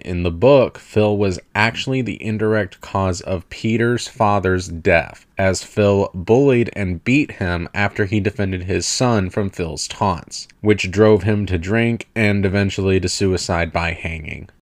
in the book, Phil was actually the indirect cause of Peter's father's death, as Phil bullied and beat him after he defended his son from Phil's taunts, which drove him to drink and eventually to suicide by hanging.